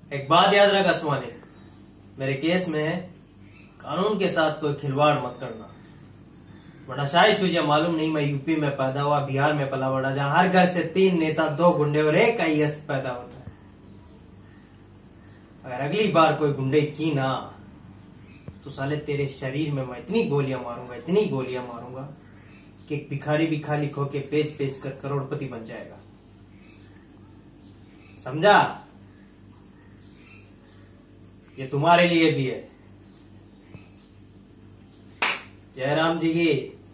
एक बात याद रख आसमानी, मेरे केस में कानून के साथ कोई खिलवाड़ मत करना, वरना शायद तुझे मालूम नहीं मैं यूपी में पैदा हुआ, बिहार में पला बड़ा, जहां हर घर से 3 नेता, 2 गुंडे और 1 IAS पैदा होता है। अगर अगली बार कोई गुंडे की ना तो साले तेरे शरीर में मैं इतनी गोलियां मारूंगा कि एक भिखारी भी खाली खो के बेच कर करोड़पति बन जाएगा, समझा? ये तुम्हारे लिए भी है। जयराम जी की